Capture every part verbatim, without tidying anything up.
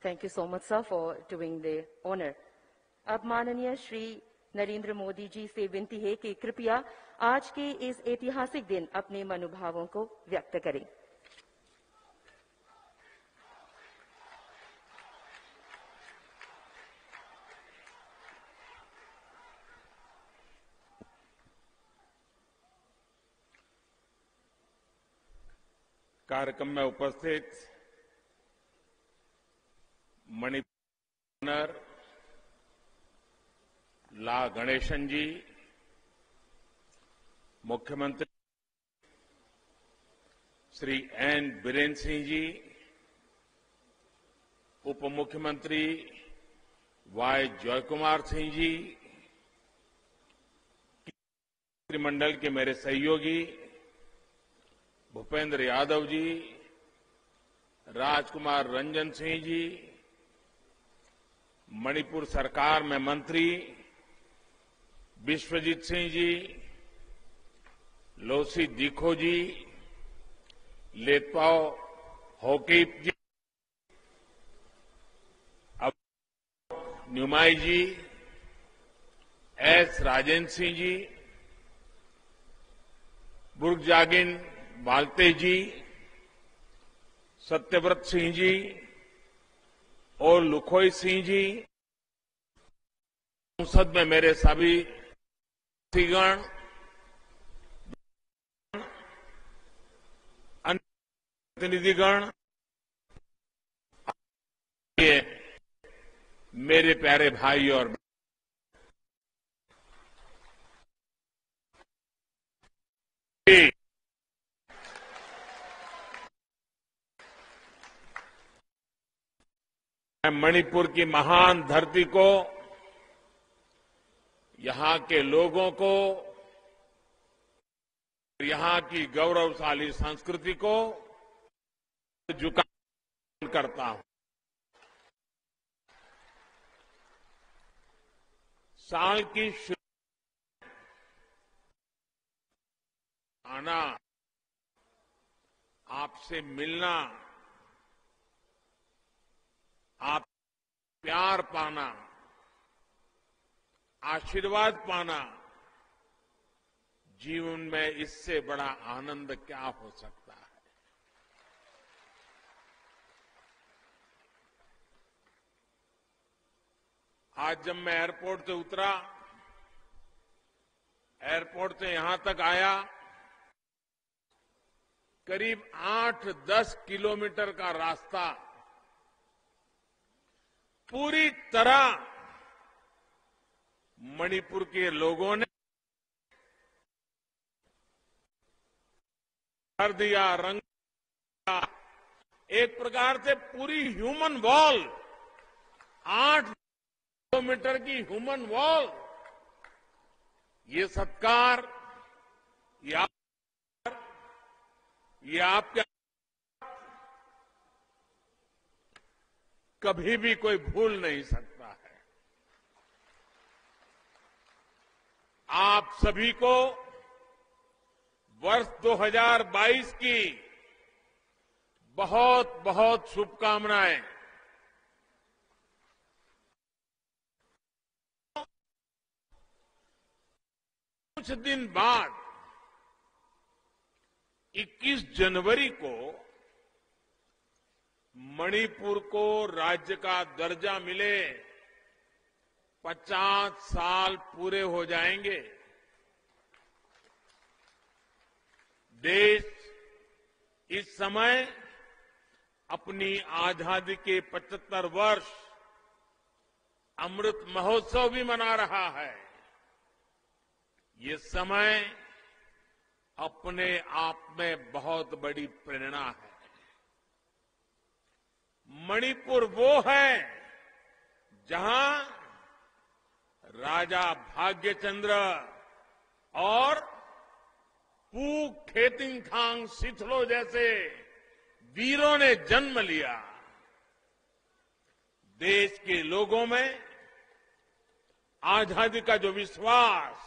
Thank you so much, sir, for doing the honor. अब माननीय श्री नरेंद्र मोदी जी से विनती है कि कृपया आज के इस ऐतिहासिक दिन अपने मनोभावों को व्यक्त करें। कार्यक्रम में उपस्थित मणिपुर ला गणेशन जी, मुख्यमंत्री श्री एन बीरेन सिंह जी, उप मुख्यमंत्री वाई जयकुमार सिंह जी, मंत्रिमंडल के मेरे सहयोगी भूपेंद्र यादव जी, राजकुमार रंजन सिंह जी, मणिपुर सरकार में मंत्री विश्वजीत सिंह जी, लोसी दिखो जी, लेतपाओ होकीप जी, अब न्यूमाई जी, एस राजेंद्र सिंह जी, बुर्गजागिन बालते जी, सत्यव्रत सिंह जी और लुखोई सिंह जी, संसद में मेरे सभी साथीगण, अन्य प्रतिनिधिगण, मेरे प्यारे भाई और मणिपुर की महान धरती को, यहां के लोगों को, यहां की गौरवशाली संस्कृति को झुकाव करता हूं। साल की शुरुआत आना, आपसे मिलना, आप प्यार पाना, आशीर्वाद पाना, जीवन में इससे बड़ा आनंद क्या हो सकता है। आज जब मैं एयरपोर्ट से उतरा, एयरपोर्ट से यहां तक आया, करीब आठ दस किलोमीटर का रास्ता पूरी तरह मणिपुर के लोगों ने कर दिया, रंग दिया। एक प्रकार से पूरी ह्यूमन वॉल, आठ किलोमीटर की ह्यूमन वॉल, ये सत्कार, ये आप, ये आपके कभी भी कोई भूल नहीं सकता है। आप सभी को वर्ष दो हज़ार बाईस की बहुत बहुत शुभकामनाएं। कुछ दिन बाद इक्कीस जनवरी को मणिपुर को राज्य का दर्जा मिले पचास साल पूरे हो जाएंगे। देश इस समय अपनी आजादी के पचहत्तर वर्ष अमृत महोत्सव भी मना रहा है। ये समय अपने आप में बहुत बड़ी प्रेरणा है। मणिपुर वो है जहां राजा भाग्यचंद्र और पू खेतिंगखांग सिथलो जैसे वीरों ने जन्म लिया। देश के लोगों में आजादी का जो विश्वास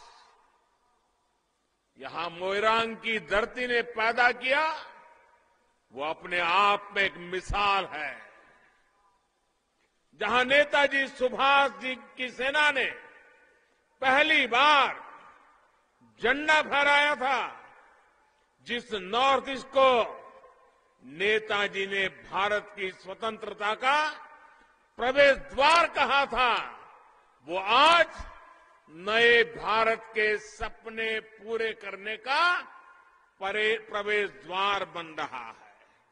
यहां मोइरांग की धरती ने पैदा किया, वो अपने आप में एक मिसाल है। जहां नेताजी सुभाष जी की सेना ने पहली बार झंडा फहराया था, जिस नॉर्थ ईस्ट को नेताजी ने भारत की स्वतंत्रता का प्रवेश द्वार कहा था, वो आज नए भारत के सपने पूरे करने का प्रवेश द्वार बन रहा है।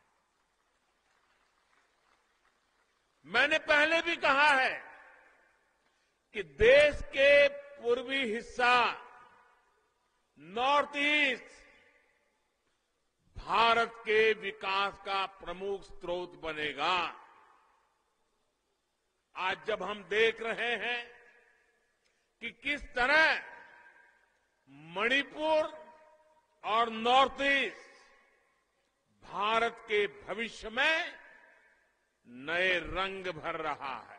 मैंने पहले भी कहा है कि देश के पूर्वी हिस्सा नॉर्थ ईस्ट भारत के विकास का प्रमुख स्रोत बनेगा। आज जब हम देख रहे हैं कि किस तरह मणिपुर और नॉर्थ ईस्ट भारत के भविष्य में नए रंग भर रहा है।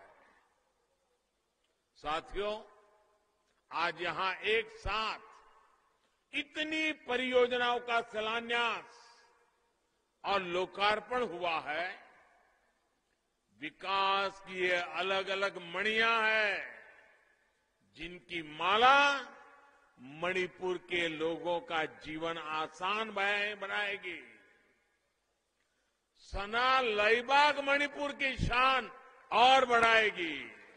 साथियों, आज यहां एक साथ इतनी परियोजनाओं का शिलान्यास और लोकार्पण हुआ है। विकास की ये अलग अलग मणियां हैं, जिनकी माला मणिपुर के लोगों का जीवन आसान बनाएगी। सना लईबाग मणिपुर की शान और बढ़ाएगी।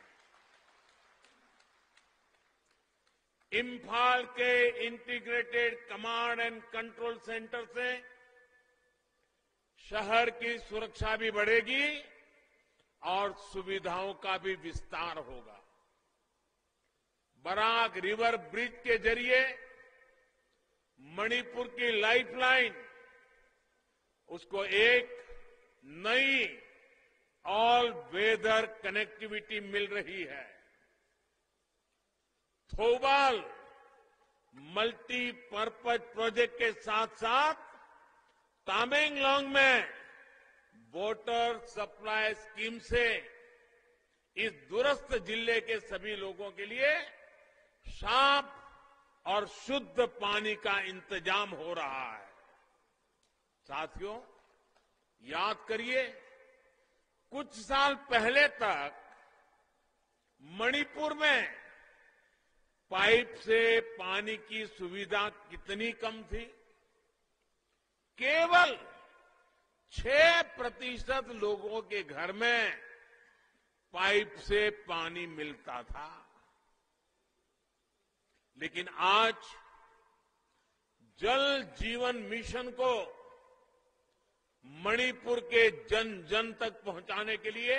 इम्फाल के integrated command and control centre से शहर की सुरक्षा भी बढ़ेगी और सुविधाओं का भी विस्तार होगा। बराक रिवर ब्रिज के जरिए मणिपुर की लाइफलाइन, उसको एक नई ऑल वेदर कनेक्टिविटी मिल रही है। थोबाल मल्टीपर्पज प्रोजेक्ट के साथ साथ तामेंगलोंग में वाटर सप्लाई स्कीम से इस दूरस्थ जिले के सभी लोगों के लिए साफ और शुद्ध पानी का इंतजाम हो रहा है। साथियों, याद करिए, कुछ साल पहले तक मणिपुर में पाइप से पानी की सुविधा कितनी कम थी। केवल छह प्रतिशत लोगों के घर में पाइप से पानी मिलता था। लेकिन आज जल जीवन मिशन को मणिपुर के जन जन तक पहुंचाने के लिए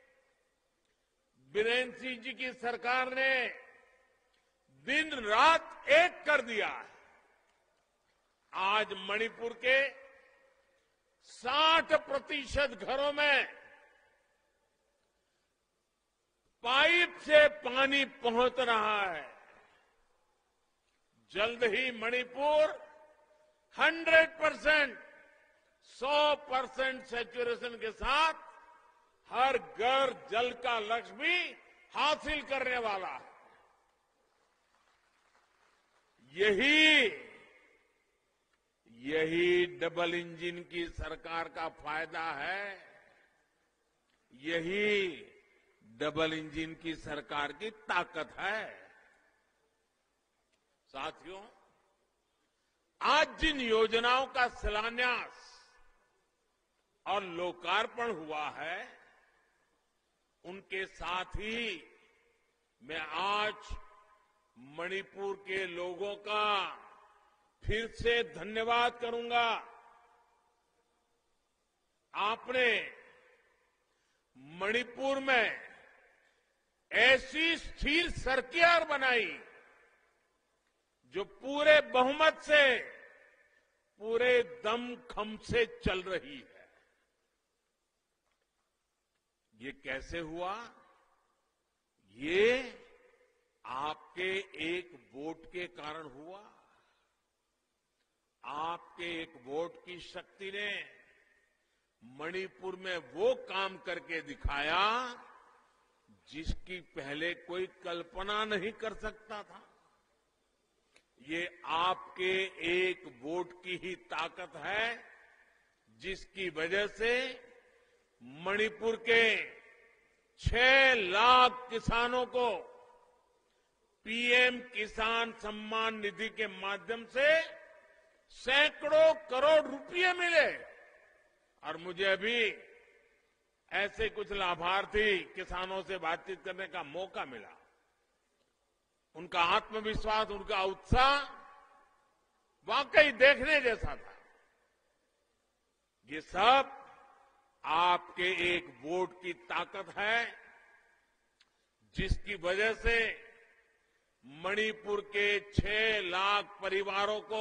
बीरेन सिंह जी की सरकार ने दिन रात एक कर दिया है। आज मणिपुर के साठ प्रतिशत घरों में पाइप से पानी पहुंच रहा है। जल्द ही मणिपुर हंड्रेड परसेंट सौ परसेंट सैचुरेशन के साथ हर घर जल का लक्ष्य भी हासिल करने वाला है। यही यही डबल इंजन की सरकार का फायदा है। यही डबल इंजन की सरकार की ताकत है। साथियों, आज जिन योजनाओं का शिलान्यास और लोकार्पण हुआ है, उनके साथ ही मैं आज मणिपुर के लोगों का फिर से धन्यवाद करूंगा। आपने मणिपुर में ऐसी स्थिर सरकार बनाई जो पूरे बहुमत से, पूरे दमखम से चल रही है। ये कैसे हुआ? ये आपके एक वोट के कारण हुआ। आपके एक वोट की शक्ति ने मणिपुर में वो काम करके दिखाया जिसकी पहले कोई कल्पना नहीं कर सकता था। ये आपके एक वोट की ही ताकत है, जिसकी वजह से मणिपुर के छह लाख किसानों को पीएम किसान सम्मान निधि के माध्यम से सैकड़ों करोड़ रुपए मिले। और मुझे अभी ऐसे कुछ लाभार्थी किसानों से बातचीत करने का मौका मिला। उनका आत्मविश्वास, उनका उत्साह वाकई देखने जैसा था। ये सब आपके एक वोट की ताकत है, जिसकी वजह से मणिपुर के छह लाख परिवारों को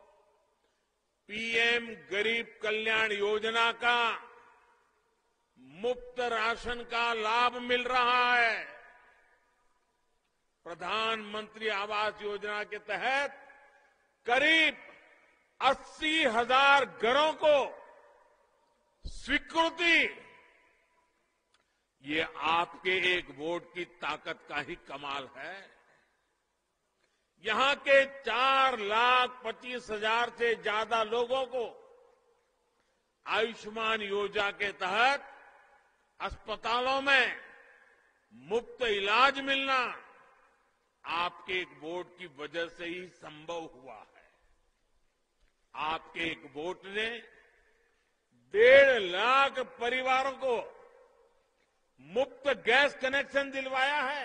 पीएम गरीब कल्याण योजना का मुफ्त राशन का लाभ मिल रहा है। प्रधानमंत्री आवास योजना के तहत करीब अस्सी हजार घरों को स्वीकृति, ये आपके एक वोट की ताकत का ही कमाल है। यहां के चार लाख पच्चीस हजार से ज्यादा लोगों को आयुष्मान योजना के तहत अस्पतालों में मुफ्त इलाज मिलना आपके एक वोट की वजह से ही संभव हुआ है। आपके एक वोट ने डेढ़ लाख परिवारों को मुफ्त गैस कनेक्शन दिलवाया है।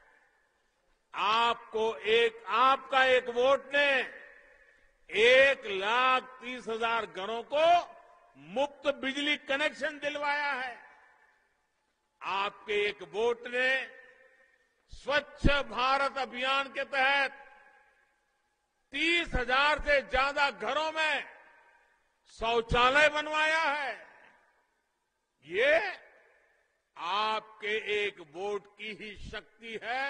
आपको एक आपका एक वोट ने एक लाख तीस हजार घरों को मुफ्त बिजली कनेक्शन दिलवाया है। आपके एक वोट ने स्वच्छ भारत अभियान के तहत तीस हजार से ज्यादा घरों में शौचालय बनवाया है। ये आपके एक वोट की ही शक्ति है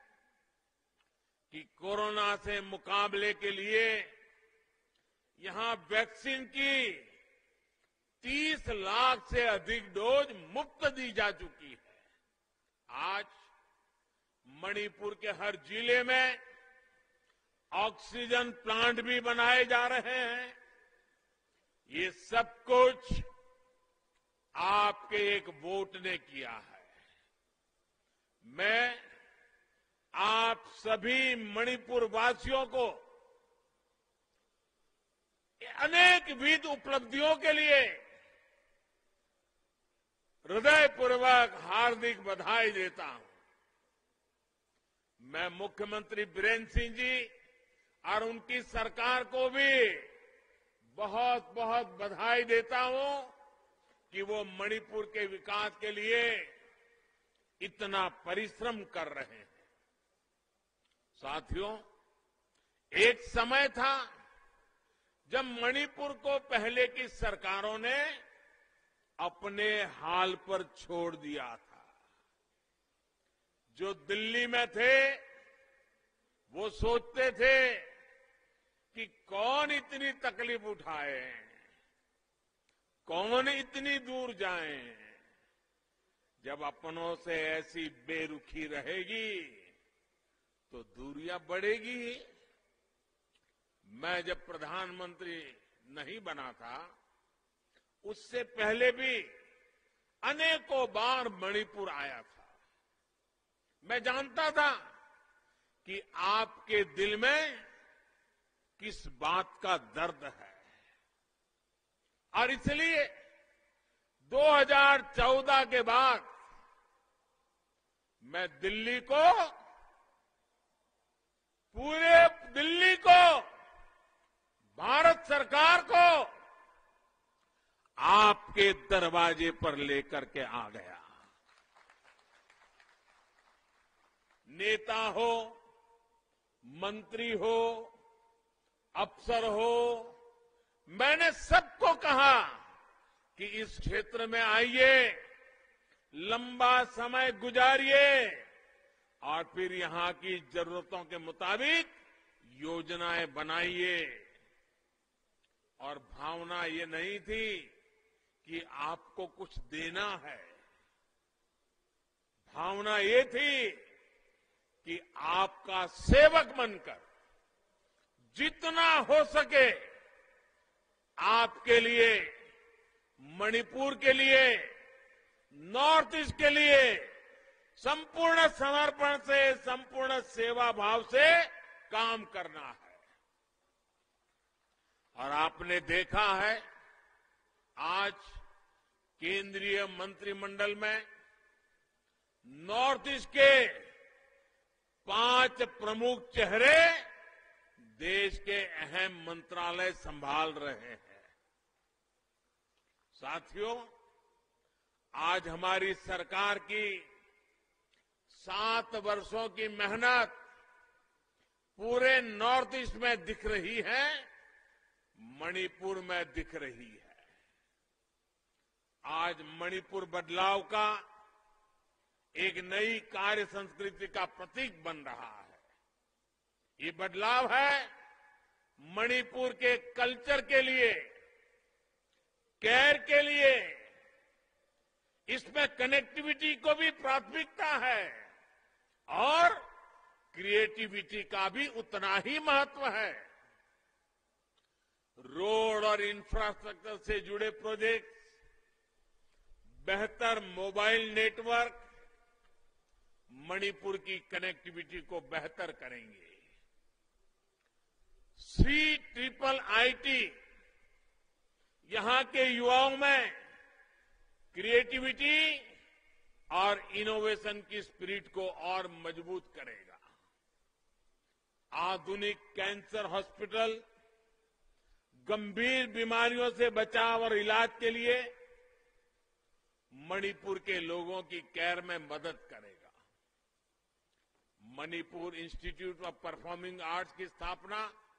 कि कोरोना से मुकाबले के लिए यहां वैक्सीन की तीस लाख से अधिक डोज मुफ्त दी जा चुकी है। आज मणिपुर के हर जिले में ऑक्सीजन प्लांट भी बनाए जा रहे हैं। ये सब कुछ आपके एक वोट ने किया है। मैं आप सभी मणिपुर वासियों को अनेकविध उपलब्धियों के लिए हृदयपूर्वक हार्दिक बधाई देता हूं। मैं मुख्यमंत्री बीरेन्द्र सिंह जी और उनकी सरकार को भी बहुत बहुत बधाई देता हूं कि वो मणिपुर के विकास के लिए इतना परिश्रम कर रहे हैं। साथियों, एक समय था जब मणिपुर को पहले की सरकारों ने अपने हाल पर छोड़ दिया था। जो दिल्ली में थे वो सोचते थे कि कौन इतनी तकलीफ उठाए, कौन इतनी दूर जाए। जब अपनों से ऐसी बेरुखी रहेगी तो दूरियां बढ़ेगी। मैं जब प्रधानमंत्री नहीं बना था, उससे पहले भी अनेकों बार मणिपुर आया था। मैं जानता था कि आपके दिल में किस बात का दर्द है, और इसलिए दो हज़ार चौदह के बाद मैं दिल्ली को, पूरे दिल्ली को, भारत सरकार को आपके दरवाजे पर लेकर के आ गया। नेता हो, मंत्री हो, अफसर हो, मैंने सबको कहा कि इस क्षेत्र में आइए, लंबा समय गुजारिए और फिर यहां की जरूरतों के मुताबिक योजनाएं बनाइए। और भावना ये नहीं थी कि आपको कुछ देना है, भावना ये थी कि आपका सेवक बनकर जितना हो सके आपके लिए, मणिपुर के लिए, नॉर्थ ईस्ट के लिए संपूर्ण समर्पण से, संपूर्ण सेवा भाव से काम करना है। और आपने देखा है आज केंद्रीय मंत्रिमंडल में नॉर्थ ईस्ट के पांच प्रमुख चेहरे देश के अहम मंत्रालय संभाल रहे हैं। साथियों, आज हमारी सरकार की सात वर्षों की मेहनत पूरे नॉर्थ ईस्ट में दिख रही है, मणिपुर में दिख रही है। आज मणिपुर बदलाव का एक नई कार्य संस्कृति का प्रतीक बन रहा है। ये बदलाव है मणिपुर के कल्चर के लिए, केयर के लिए। इसमें कनेक्टिविटी को भी प्राथमिकता है और क्रिएटिविटी का भी उतना ही महत्व है। रोड और इंफ्रास्ट्रक्चर से जुड़े प्रोजेक्ट, बेहतर मोबाइल नेटवर्क मणिपुर की कनेक्टिविटी को बेहतर करेंगे। सी ट्रिपल आईटी यहां के युवाओं में क्रिएटिविटी और इनोवेशन की स्पिरिट को और मजबूत करेगा। आधुनिक कैंसर हॉस्पिटल गंभीर बीमारियों से बचाव और इलाज के लिए मणिपुर के लोगों की केयर में मदद करेगा। Manipur institute of performing arts की स्थापना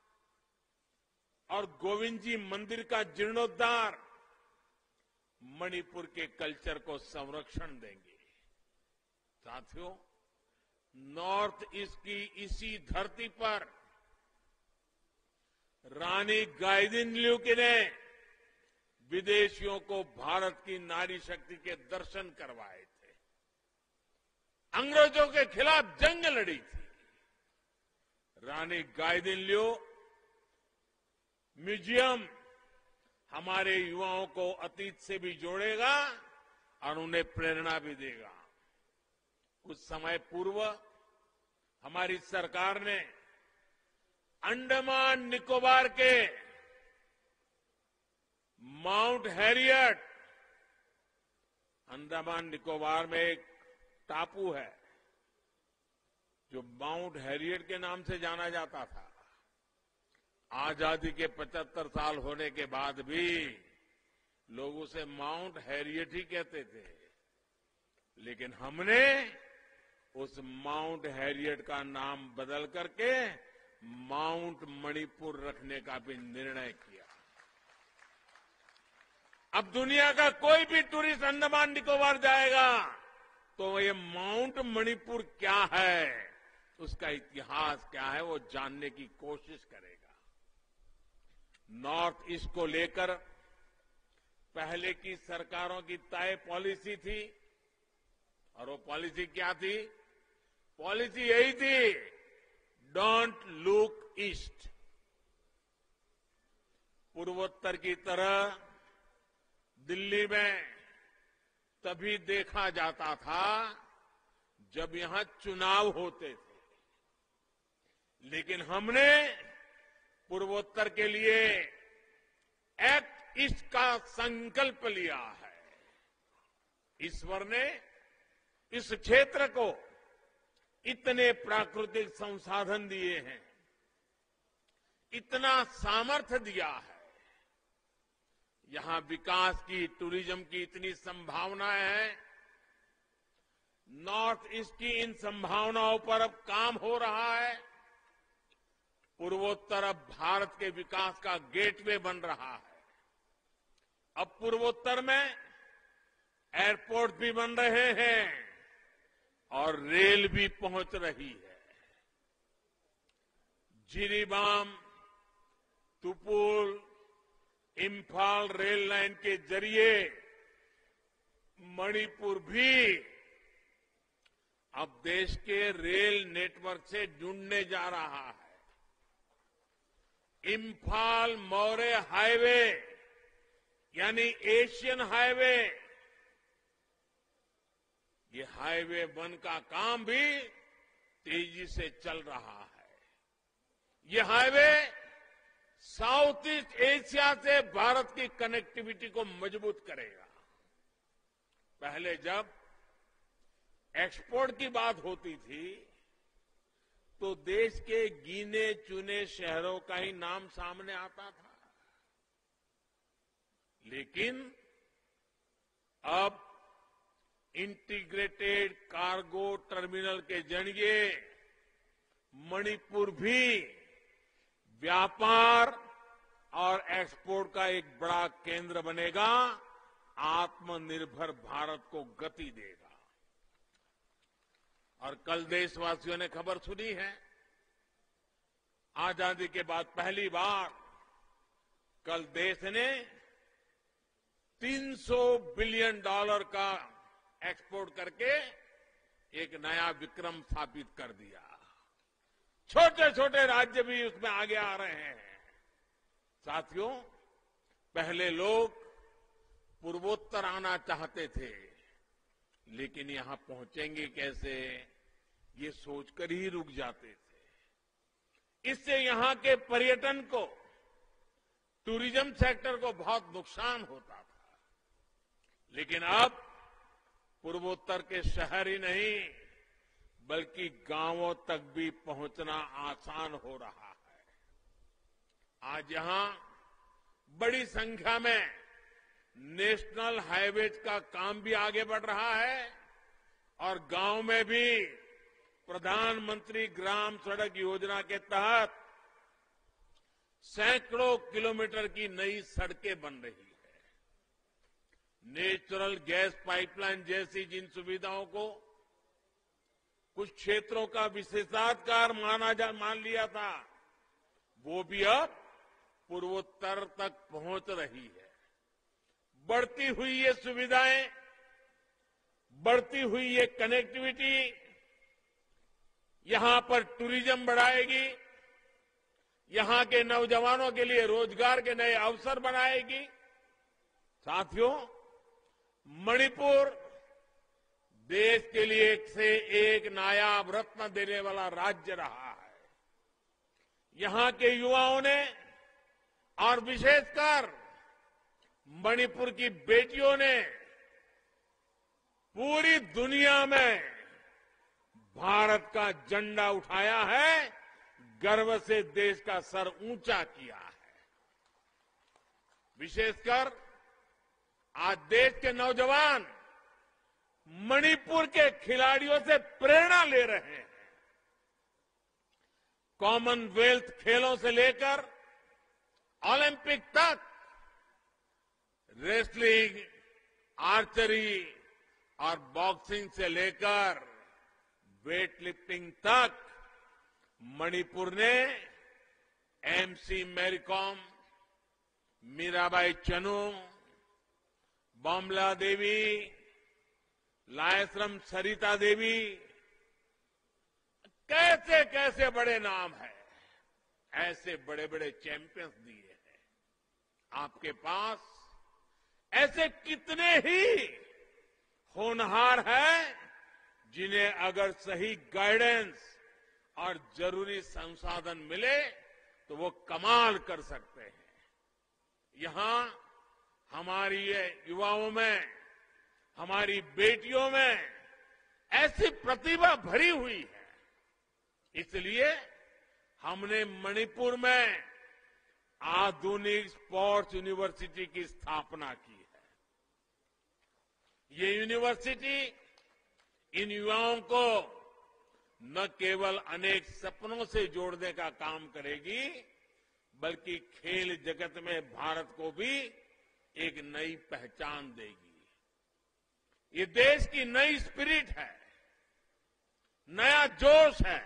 और गोविंद जी मंदिर का जीर्णोद्धार मणिपुर के कल्चर को संरक्षण देंगे। साथियों, नॉर्थ ईस्ट की इसी धरती पर रानी गाइदिन्ल्यू ने विदेशियों को भारत की नारी शक्ति के दर्शन करवाए थे, अंग्रेजों के खिलाफ जंग लड़ी थी। रानी गाइदिन्ल्यू म्यूजियम हमारे युवाओं को अतीत से भी जोड़ेगा और उन्हें प्रेरणा भी देगा। कुछ समय पूर्व हमारी सरकार ने अंडमान निकोबार के माउंट हैरियट, अंडमान निकोबार में एक टापू है जो माउंट हैरियट के नाम से जाना जाता था। आजादी के पचहत्तर साल होने के बाद भी लोग उसे माउंट हैरियट ही कहते थे, लेकिन हमने उस माउंट हैरियट का नाम बदल करके माउंट मणिपुर रखने का भी निर्णय किया। अब दुनिया का कोई भी टूरिस्ट अंडमान निकोबार जाएगा तो ये माउंट मणिपुर क्या है, उसका इतिहास क्या है, वो जानने की कोशिश करेगा। नॉर्थ ईस्ट को लेकर पहले की सरकारों की तय पॉलिसी थी, और वो पॉलिसी क्या थी? पॉलिसी यही थी, डोंट लुक ईस्ट। पूर्वोत्तर की तरह दिल्ली में तभी देखा जाता था जब यहां चुनाव होते थे, लेकिन हमने पूर्वोत्तर के लिए एक्ट ईस्ट का संकल्प लिया है। ईश्वर ने इस क्षेत्र को इतने प्राकृतिक संसाधन दिए हैं, इतना सामर्थ्य दिया है, यहां विकास की, टूरिज्म की इतनी संभावनाएं हैं। नॉर्थ ईस्ट की इन संभावनाओं पर अब काम हो रहा है। पूर्वोत्तर अब भारत के विकास का गेटवे बन रहा है। अब पूर्वोत्तर में एयरपोर्ट भी बन रहे हैं और रेल भी पहुंच रही है। जिरीबाम, तुपुल, इम्फाल रेल लाइन के जरिए मणिपुर भी अब देश के रेल नेटवर्क से जुड़ने जा रहा है। इम्फाल मौर्य हाईवे यानी एशियन हाईवे, ये हाईवे वन का काम भी तेजी से चल रहा है। ये हाईवे साउथ ईस्ट एशिया से भारत की कनेक्टिविटी को मजबूत करेगा। पहले जब एक्सपोर्ट की बात होती थी तो देश के गिने चुने शहरों का ही नाम सामने आता था, लेकिन अब इंटीग्रेटेड कार्गो टर्मिनल के जरिए मणिपुर भी व्यापार और एक्सपोर्ट का एक बड़ा केंद्र बनेगा, आत्मनिर्भर भारत को गति देगा। और कल देशवासियों ने खबर सुनी है, आजादी के बाद पहली बार कल देश ने तीन सौ बिलियन डॉलर का एक्सपोर्ट करके एक नया विक्रम स्थापित कर दिया। छोटे छोटे राज्य भी उसमें आगे आ रहे हैं। साथियों, पहले लोग पूर्वोत्तर आना चाहते थे, लेकिन यहां पहुंचेंगे कैसे, ये सोचकर ही रुक जाते थे। इससे यहां के पर्यटन को, टूरिज्म सेक्टर को बहुत नुकसान होता था। लेकिन अब पूर्वोत्तर के शहर ही नहीं बल्कि गांवों तक भी पहुंचना आसान हो रहा है। आज यहां बड़ी संख्या में नेशनल हाईवेज का काम भी आगे बढ़ रहा है और गांव में भी प्रधानमंत्री ग्राम सड़क योजना के तहत सैकड़ों किलोमीटर की नई सड़कें बन रही है। नेचुरल गैस पाइपलाइन जैसी जिन सुविधाओं को कुछ क्षेत्रों का विशेषाधिकार माना जा मान लिया था, वो भी अब पूर्वोत्तर तक पहुंच रही है। बढ़ती हुई ये सुविधाएं, बढ़ती हुई ये कनेक्टिविटी यहां पर टूरिज्म बढ़ाएगी, यहां के नौजवानों के लिए रोजगार के नए अवसर बनाएगी। साथियों, मणिपुर देश के लिए एक से एक नायाब रत्न देने वाला राज्य रहा है। यहां के युवाओं ने और विशेषकर मणिपुर की बेटियों ने पूरी दुनिया में भारत का झंडा उठाया है, गर्व से देश का सर ऊंचा किया है। विशेषकर आज देश के नौजवान मणिपुर के खिलाड़ियों से प्रेरणा ले रहे हैं। कॉमनवेल्थ खेलों से लेकर ओलंपिक तक, रेसलिंग, आर्चरी और बॉक्सिंग से लेकर वेट लिफ्टिंग तक मणिपुर ने एमसी मैरीकॉम, मीराबाई चनू, बमला देवी, लायसरम सरिता देवी, कैसे कैसे बड़े नाम है, ऐसे बड़े बड़े चैंपियंस दिए हैं। आपके पास ऐसे कितने ही होनहार हैं जिन्हें अगर सही गाइडेंस और जरूरी संसाधन मिले तो वो कमाल कर सकते हैं। यहां हमारी ये युवाओं में, हमारी बेटियों में ऐसी प्रतिभा भरी हुई है। इसलिए हमने मणिपुर में आधुनिक स्पोर्ट्स यूनिवर्सिटी की स्थापना की है। ये यूनिवर्सिटी इन युवाओं को न केवल अनेक सपनों से जोड़ने का काम करेगी, बल्कि खेल जगत में भारत को भी एक नई पहचान देगी। ये देश की नई स्पिरिट है, नया जोश है,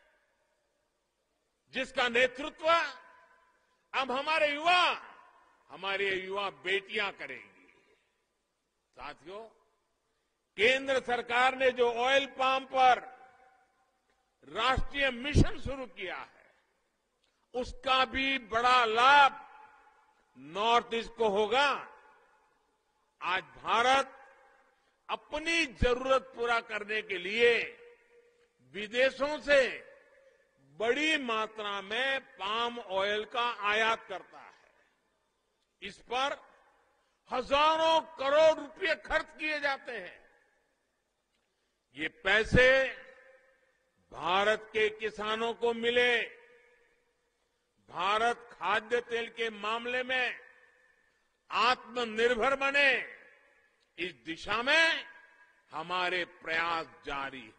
जिसका नेतृत्व अब हमारे युवा, हमारे युवा बेटियां करेंगी। साथियों, केंद्र सरकार ने जो ऑयल पाम पर राष्ट्रीय मिशन शुरू किया है, उसका भी बड़ा लाभ नॉर्थ ईस्ट को होगा। आज भारत अपनी जरूरत पूरा करने के लिए विदेशों से बड़ी मात्रा में पाम ऑयल का आयात करता है। इस पर हजारों करोड़ रुपए खर्च किए जाते हैं। ये पैसे भारत के किसानों को मिले, भारत खाद्य तेल के मामले में आत्मनिर्भर बने, इस दिशा में हमारे प्रयास जारी है।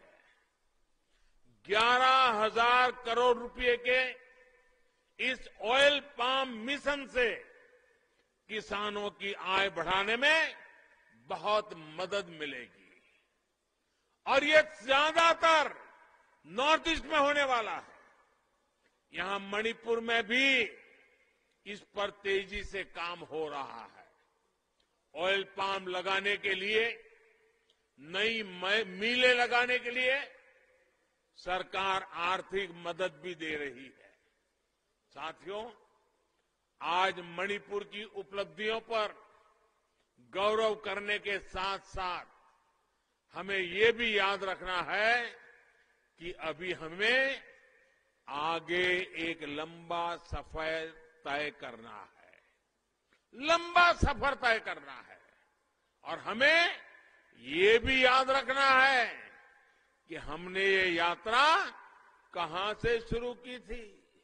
ग्यारह हजार करोड़ रुपए के इस ऑयल पाम मिशन से किसानों की आय बढ़ाने में बहुत मदद मिलेगी और ये ज्यादातर नॉर्थ ईस्ट में होने वाला है। यहां मणिपुर में भी इस पर तेजी से काम हो रहा है। ऑयल पाम लगाने के लिए, नई मिलें लगाने के लिए सरकार आर्थिक मदद भी दे रही है। साथियों, आज मणिपुर की उपलब्धियों पर गौरव करने के साथ साथ हमें ये भी याद रखना है कि अभी हमें आगे एक लंबा सफर तय करना है, लंबा सफर तय करना है और हमें ये भी याद रखना है कि हमने ये यात्रा कहां से शुरू की थी।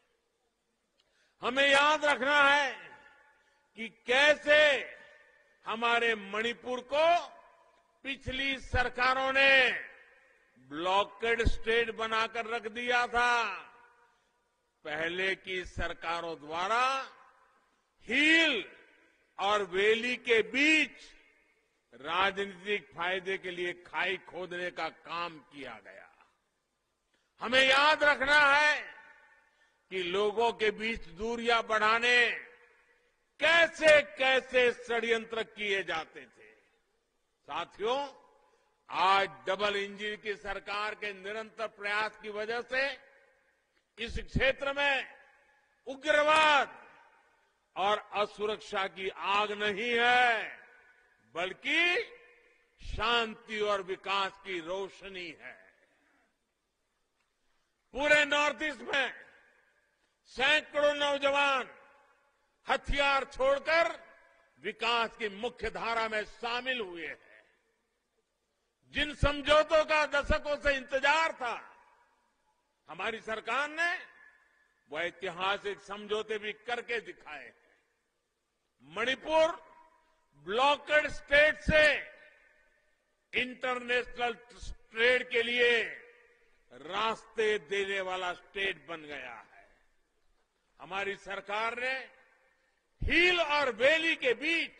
हमें याद रखना है कि कैसे हमारे मणिपुर को पिछली सरकारों ने ब्लॉकेड स्टेट बनाकर रख दिया था। पहले की सरकारों द्वारा हील और वैली के बीच राजनीतिक फायदे के लिए खाई खोदने का काम किया गया। हमें याद रखना है कि लोगों के बीच दूरियां बढ़ाने कैसे कैसे षड्यंत्र किए जाते थे। साथियों, आज डबल इंजन की सरकार के निरंतर प्रयास की वजह से इस क्षेत्र में उग्रवाद और असुरक्षा की आग नहीं है, बल्कि शांति और विकास की रोशनी है। पूरे नॉर्थ ईस्ट में सैकड़ों नौजवान हथियार छोड़कर विकास की मुख्य धारा में शामिल हुए हैं। जिन समझौतों का दशकों से इंतजार था, हमारी सरकार ने वो ऐतिहासिक समझौते भी करके दिखाए हैं। मणिपुर ब्लॉकेड स्टेट से इंटरनेशनल ट्रेड के लिए रास्ते देने वाला स्टेट बन गया है। हमारी सरकार ने हील और वैली के बीच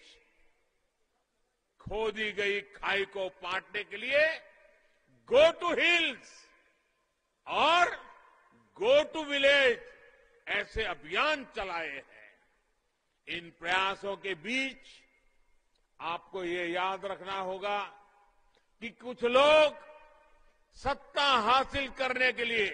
खोदी गई खाई को पाटने के लिए गो टू हिल्स और गो टू विलेज ऐसे अभियान चलाए हैं। इन प्रयासों के बीच आपको ये याद रखना होगा कि कुछ लोग सत्ता हासिल करने के लिए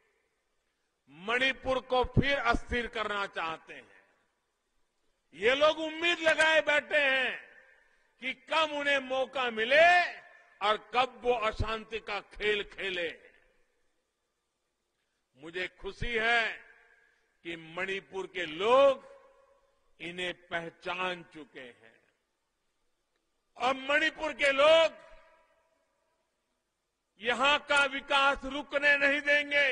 मणिपुर को फिर अस्थिर करना चाहते हैं। ये लोग उम्मीद लगाए बैठे हैं कि कब उन्हें मौका मिले और कब वो अशांति का खेल खेले। मुझे खुशी है कि मणिपुर के लोग इन्हें पहचान चुके हैं और मणिपुर के लोग यहां का विकास रुकने नहीं देंगे।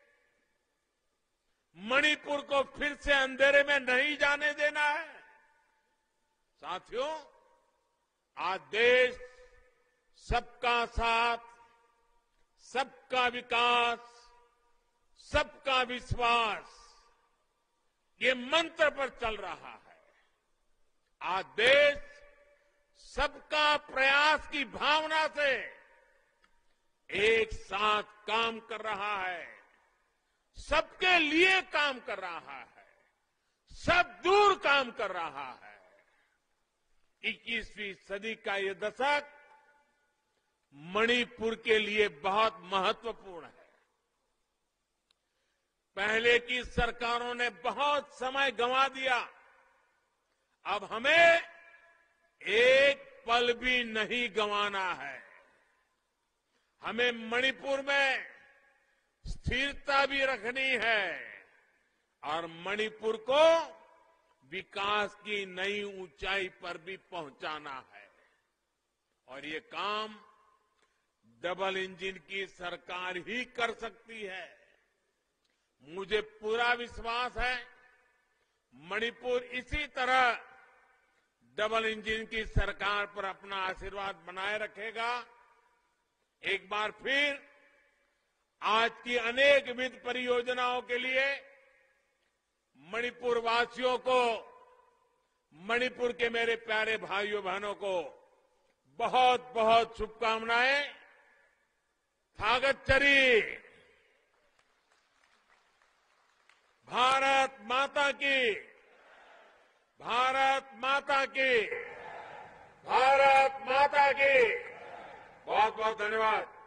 मणिपुर को फिर से अंधेरे में नहीं जाने देना है। साथियों, आज देश सबका साथ, सबका विकास, सबका विश्वास, ये मंत्र पर चल रहा है। आज देश सबका प्रयास की भावना से एक साथ काम कर रहा है, सबके लिए काम कर रहा है, सब दूर काम कर रहा है। इक्कीसवीं सदी का ये दशक मणिपुर के लिए बहुत महत्वपूर्ण है। पहले की सरकारों ने बहुत समय गंवा दिया। अब हमें एक पल भी नहीं गंवाना है। हमें मणिपुर में स्थिरता भी रखनी है और मणिपुर को विकास की नई ऊंचाई पर भी पहुंचाना है। और ये काम डबल इंजन की सरकार ही कर सकती है। मुझे पूरा विश्वास है मणिपुर इसी तरह डबल इंजन की सरकार पर अपना आशीर्वाद बनाए रखेगा। एक बार फिर आज की अनेक विविध परियोजनाओं के लिए मणिपुर वासियों को, मणिपुर के मेरे प्यारे भाइयों बहनों को बहुत बहुत शुभकामनाएं। थागतचरी। भारत माता की, भारत माता की, भारत माता की। बहुत बहुत धन्यवाद।